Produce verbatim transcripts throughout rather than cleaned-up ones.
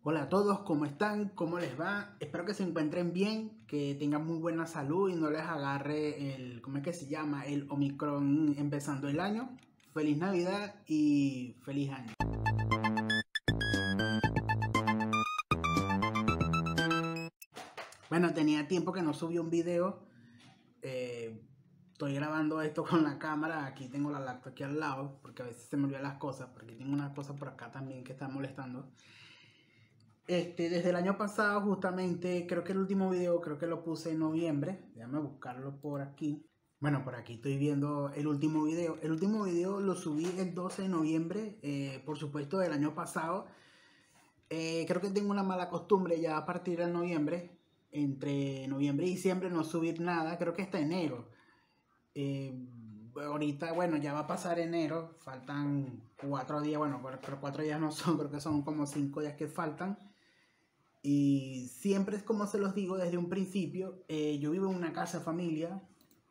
Hola a todos, ¿cómo están? ¿Cómo les va? Espero que se encuentren bien, que tengan muy buena salud y no les agarre el, ¿cómo es que se llama? El Omicron empezando el año. Feliz Navidad y feliz año. Bueno, tenía tiempo que no subí un video. Eh, estoy grabando esto con la cámara. Aquí tengo la laptop aquí al lado, porque a veces se me olvidan las cosas, porque tengo una cosa por acá también que está molestando. Este, desde el año pasado, justamente, creo que el último video, creo que lo puse en noviembre. Déjame buscarlo por aquí. Bueno, por aquí estoy viendo el último video. El último video lo subí el doce de noviembre, eh, por supuesto, del año pasado. Eh, creo que tengo una mala costumbre ya a partir de noviembre, entre noviembre y diciembre, no subir nada. Creo que hasta enero. Eh, ahorita, bueno, ya va a pasar enero. Faltan cuatro días. Bueno, pero cuatro días no son, creo que son como cinco días que faltan. Y siempre es como se los digo desde un principio, eh, yo vivo en una casa de familia.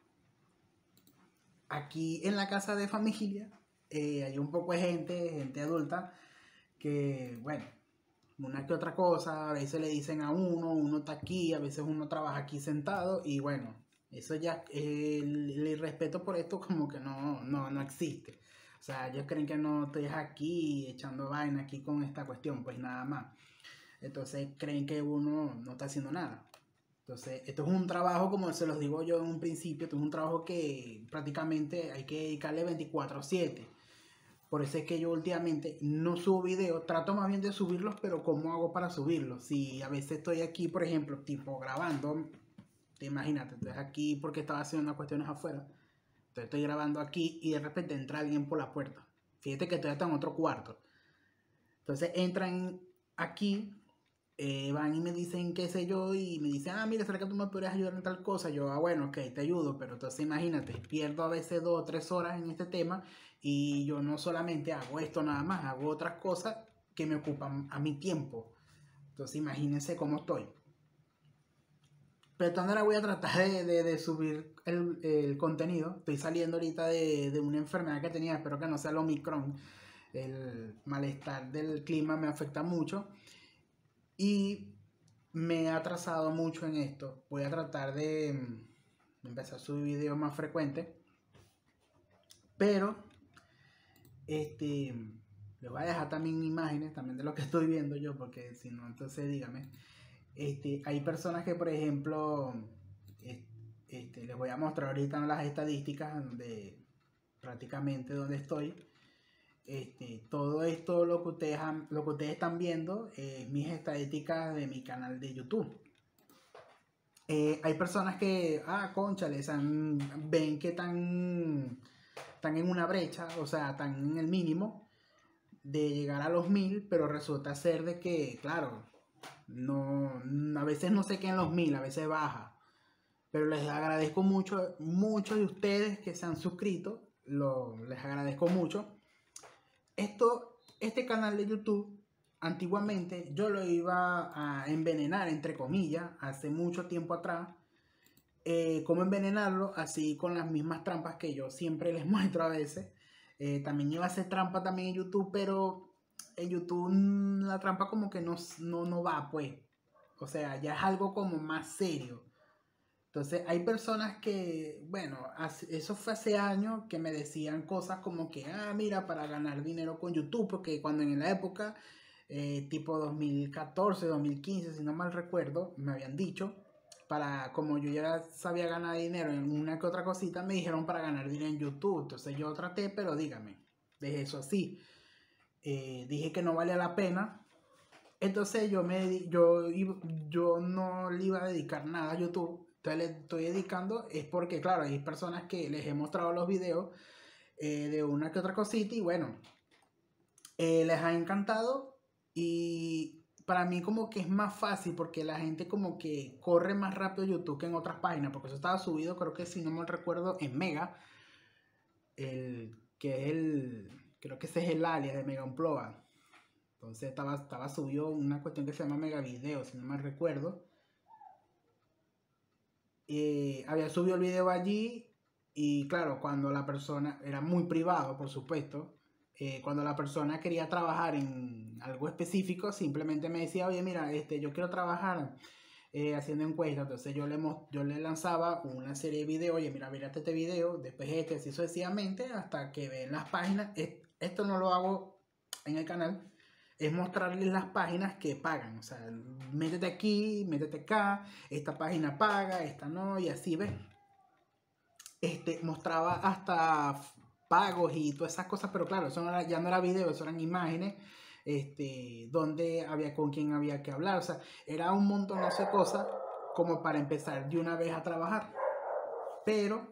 Aquí en la casa de familia eh, hay un poco de gente, gente adulta, que bueno, una que otra cosa, a veces le dicen a uno, uno está aquí, a veces uno trabaja aquí sentado y bueno, eso ya, eh, el, el irrespeto por esto como que no, no, no existe. O sea, ellos creen que no estoy aquí echando vaina aquí con esta cuestión, pues nada más. Entonces creen que uno no está haciendo nada. Entonces, esto es un trabajo, como se los digo yo en un principio, esto es un trabajo que prácticamente hay que dedicarle veinticuatro siete. Por eso es que yo últimamente no subo videos, trato más bien de subirlos, pero ¿cómo hago para subirlos? Si a veces estoy aquí, por ejemplo, tipo grabando, te imagínate, estoy aquí porque estaba haciendo unas cuestiones afuera. Entonces estoy grabando aquí y de repente entra alguien por la puerta. Fíjate que estoy hasta en otro cuarto. Entonces entran aquí. Eh, van y me dicen qué sé yo y me dicen, ah, mira, ¿será que tú me podrías ayudar en tal cosa? Yo, ah, bueno, ok, te ayudo, pero entonces imagínate, pierdo a veces dos o tres horas en este tema y yo no solamente hago esto nada más, hago otras cosas que me ocupan a mi tiempo. Entonces imagínense cómo estoy. Pero ahora voy a tratar de, de, de subir el, el, contenido. Estoy saliendo ahorita de, de una enfermedad que tenía, espero que no sea el Omicron. El malestar del clima me afecta mucho. Y me he atrasado mucho en esto. Voy a tratar de, de empezar a subir videos más frecuentes. Pero, este, les voy a dejar también imágenes también de lo que estoy viendo yo, porque si no, entonces dígame. Este, hay personas que, por ejemplo, este, les voy a mostrar ahorita las estadísticas de prácticamente donde estoy. Este, todo esto lo que ustedes, han, lo que ustedes están viendo es eh, mis estadísticas de mi canal de YouTube. Eh, hay personas que, ah, cónchales, ven que están, están en una brecha, o sea, están en el mínimo de llegar a los mil, pero resulta ser de que, claro, no, a veces no se quedan los mil, a veces baja. Pero les agradezco mucho, muchos de ustedes que se han suscrito, lo, les agradezco mucho. Esto, este canal de YouTube, antiguamente yo lo iba a envenenar, entre comillas, hace mucho tiempo atrás. Eh, cómo envenenarlo, así con las mismas trampas que yo siempre les muestro a veces. Eh, también iba a hacer trampa también en YouTube, pero en YouTube la trampa como que no, no, no va, pues. O sea, ya es algo como más serio. Entonces hay personas que, bueno, eso fue hace años que me decían cosas como que, ah, mira, para ganar dinero con YouTube, porque cuando en la época, eh, tipo dos mil catorce, dos mil quince, si no mal recuerdo, me habían dicho, para, como yo ya sabía ganar dinero en una que otra cosita, me dijeron para ganar dinero en YouTube. Entonces yo traté, pero dígame, dejé eso así. Eh, dije que no valía la pena. Entonces yo, me, yo, yo no le iba a dedicar nada a YouTube. Entonces le estoy dedicando es porque, claro, hay personas que les he mostrado los videos eh, de una que otra cosita y bueno, eh, les ha encantado y para mí como que es más fácil porque la gente como que corre más rápido YouTube que en otras páginas, porque eso estaba subido, creo que si no me recuerdo, en Mega, el, que es el, creo que ese es el alias de Mega Unplugged. Entonces estaba, estaba subido una cuestión que se llama Mega Video, si no me recuerdo. Eh, había subido el video allí y claro, cuando la persona era muy privado, por supuesto, Eh, cuando la persona quería trabajar en algo específico, simplemente me decía, oye, mira, este, yo quiero trabajar eh, haciendo encuestas. Entonces yo le, yo le lanzaba una serie de videos, oye, mira, mírate este video, después este, así sucesivamente, hasta que ven las páginas. Esto no lo hago en el canal, es mostrarles las páginas que pagan. O sea, métete aquí, métete acá, esta página paga, esta no, y así, ¿ves? Este, mostraba hasta pagos y todas esas cosas, pero claro, eso no era, ya no era video, eso eran imágenes, este, donde había con quién había que hablar. O sea, era un montón de cosas como para empezar de una vez a trabajar. Pero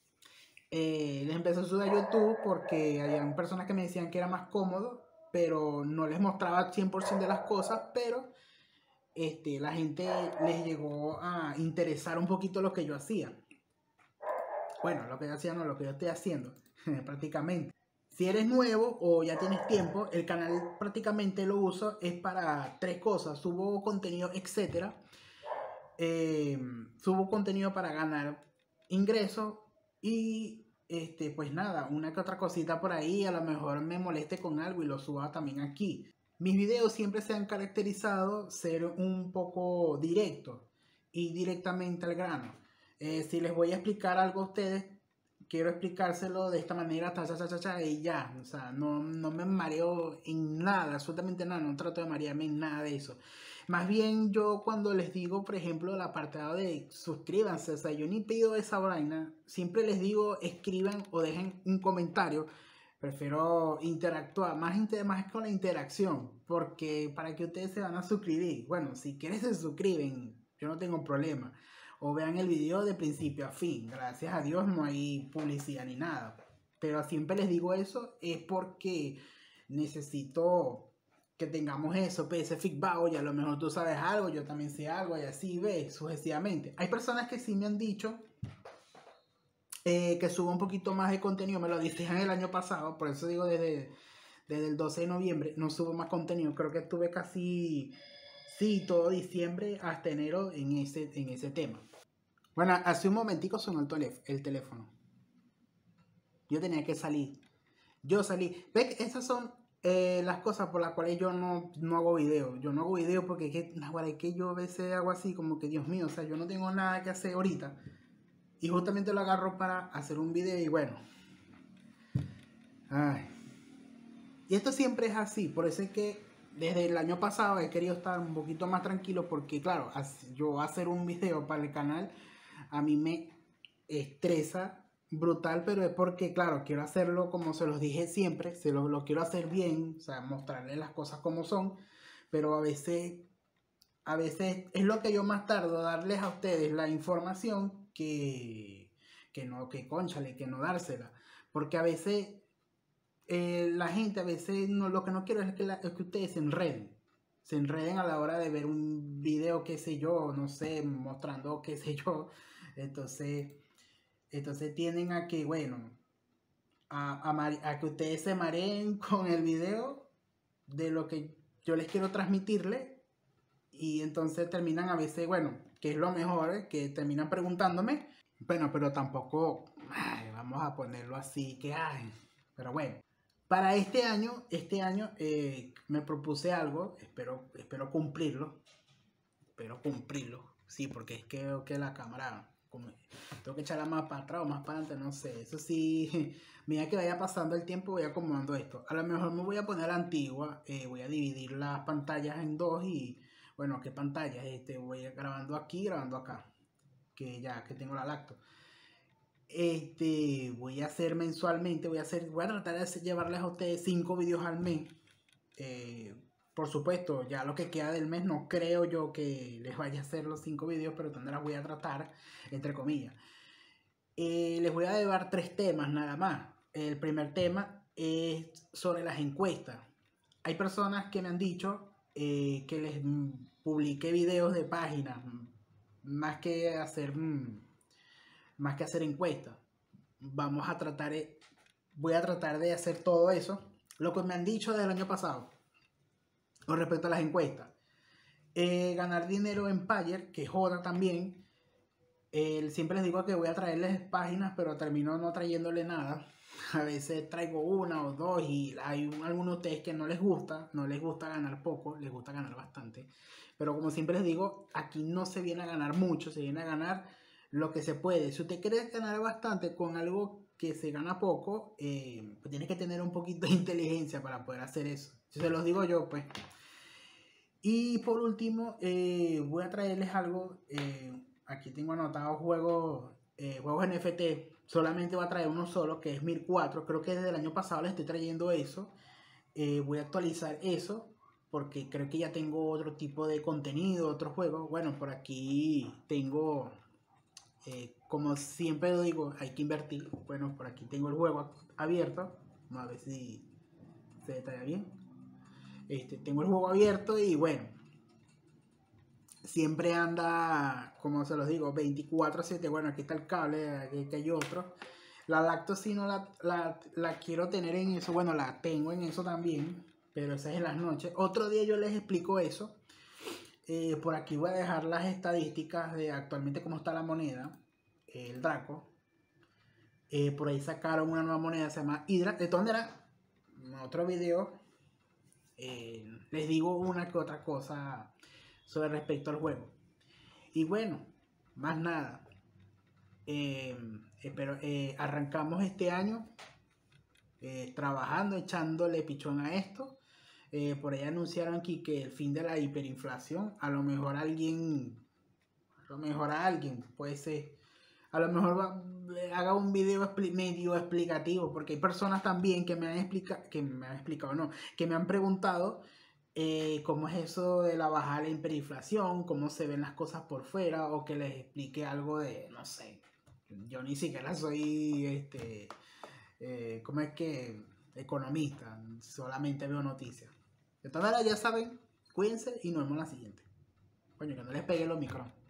eh, les empecé a subir a YouTube porque habían personas que me decían que era más cómodo, pero no les mostraba cien por ciento de las cosas, pero este, la gente les llegó a interesar un poquito lo que yo hacía. Bueno, lo que yo hacía no, lo que yo estoy haciendo, prácticamente. Si eres nuevo o ya tienes tiempo, el canal prácticamente lo uso es para tres cosas. Subo contenido, etcétera. Eh, subo contenido para ganar ingresos y este, pues nada, una que otra cosita por ahí, a lo mejor me moleste con algo y lo suba también aquí. Mis videos siempre se han caracterizado ser un poco directos y directamente al grano. Eh, si les voy a explicar algo a ustedes, quiero explicárselo de esta manera, ta, ta, ta, ta, ta, y ya. O sea, no, no me mareo en nada, absolutamente nada, no trato de marearme en nada de eso. Más bien yo cuando les digo, por ejemplo, el apartado de suscríbanse, o sea, yo ni pido esa vaina, siempre les digo escriban o dejen un comentario. Prefiero interactuar, más, más con la interacción, porque para que ustedes se van a suscribir, bueno, si quieren se suscriben, yo no tengo problema. O vean el video de principio a fin, gracias a Dios no hay publicidad ni nada. Pero siempre les digo eso, es porque necesito que tengamos eso, pues, ese feedback, y a lo mejor tú sabes algo, yo también sé algo, y así ves, sucesivamente. Hay personas que sí me han dicho eh, que suba un poquito más de contenido, me lo dijeron el año pasado, por eso digo desde, desde el doce de noviembre, no subo más contenido, creo que estuve casi, sí, todo diciembre hasta enero en ese, en ese tema. Bueno, hace un momentico sonó el, teléf el teléfono. Yo tenía que salir. Yo salí. ¿Ves? Esas son eh, las cosas por las cuales yo no, no hago video. Yo no hago video porque que, es que yo a veces hago así como que Dios mío, o sea, yo no tengo nada que hacer ahorita. Y justamente lo agarro para hacer un video y bueno. Ay. Y esto siempre es así. Por eso es que desde el año pasado he querido estar un poquito más tranquilo porque claro, yo hacer un video para el canal a mí me estresa brutal, pero es porque, claro, quiero hacerlo como se los dije siempre, se lo, lo quiero hacer bien, o sea, mostrarles las cosas como son, pero a veces, a veces es lo que yo más tardo, darles a ustedes la información que, que no, que cónchale, que no dársela, porque a veces eh, la gente, a veces no, lo que no quiero es que, la, es que ustedes se enreden, se enreden a la hora de ver un video, qué sé yo, no sé, mostrando qué sé yo, entonces... Entonces tienden a que, bueno, a, a, a que ustedes se mareen con el video de lo que yo les quiero transmitirle. Y entonces terminan a veces, bueno, que es lo mejor, que terminan preguntándome. Bueno, pero tampoco, ay, vamos a ponerlo así, que ay. Pero bueno, para este año, este año eh, me propuse algo, espero, espero cumplirlo. Espero cumplirlo, sí, porque es que, que la cámara... tengo que echarla más para atrás o más para adelante, no sé. Eso sí, mira que vaya pasando el tiempo, voy acomodando esto. A lo mejor me voy a poner la antigua, eh, voy a dividir las pantallas en dos y, bueno, ¿qué pantallas? Este, voy grabando aquí, grabando acá, que ya que tengo la lacto. Este, voy a hacer mensualmente, voy a hacer, voy a tratar de llevarles a ustedes cinco videos al mes. Eh, Por supuesto, ya lo que queda del mes no creo yo que les vaya a hacer los cinco videos, pero también las voy a tratar, entre comillas. Eh, les voy a llevar tres temas nada más. El primer tema es sobre las encuestas. Hay personas que me han dicho eh, que les publique videos de páginas, más que hacer, más que hacer encuestas. Vamos a tratar, voy a tratar de hacer todo eso. Lo que me han dicho del año pasado. Con respecto a las encuestas, eh, ganar dinero en Payer, que joda también. Eh, siempre les digo que voy a traerles páginas, pero termino no trayéndole nada. A veces traigo una o dos y hay un- algunos de ustedes que no les gusta, no les gusta ganar poco, les gusta ganar bastante. Pero como siempre les digo, aquí no se viene a ganar mucho, se viene a ganar lo que se puede. Si usted quiere ganar bastante con algo que se gana poco, eh, pues tienes que tener un poquito de inteligencia para poder hacer eso. Si se los digo yo, pues. Y por último, eh, voy a traerles algo. eh, aquí tengo anotados juegos, eh, juegos N F T. Solamente voy a traer uno solo, que es Mir cuatro. Creo que desde el año pasado les estoy trayendo eso. Eh, voy a actualizar eso, porque creo que ya tengo otro tipo de contenido, otros juegos. Bueno, por aquí tengo, eh, como siempre lo digo, hay que invertir. Bueno, por aquí tengo el juego abierto. Vamos a ver si se detalla bien. Este, tengo el juego abierto y bueno, siempre anda, como se los digo, veinticuatro siete. Bueno, aquí está el cable, aquí, aquí hay otro. La lacto sí no la, la, la quiero tener en eso. Bueno, la tengo en eso también, pero esa es en las noches. Otro día yo les explico eso. Eh, por aquí voy a dejar las estadísticas de actualmente cómo está la moneda, el Draco. Eh, por ahí sacaron una nueva moneda, se llama Hydra. De todas maneras, en otro video eh, les digo una que otra cosa sobre respecto al juego. Y bueno, más nada. Eh, espero, eh, arrancamos este año eh, trabajando, echándole pichón a esto. Eh, por ahí anunciaron aquí que el fin de la hiperinflación, a lo mejor alguien, a lo mejor a alguien puede ser, a lo mejor va, haga un video expli medio explicativo, porque hay personas también que me han explicado, que me han explicado, no, que me han preguntado eh, cómo es eso de la bajada de la hiperinflación, cómo se ven las cosas por fuera, o que les explique algo de, no sé, yo ni siquiera soy, este, eh, ¿cómo es que? Economista, solamente veo noticias. De todas maneras, ya saben, cuídense y nos vemos en la siguiente. Coño, que no les pegue los micrófonos.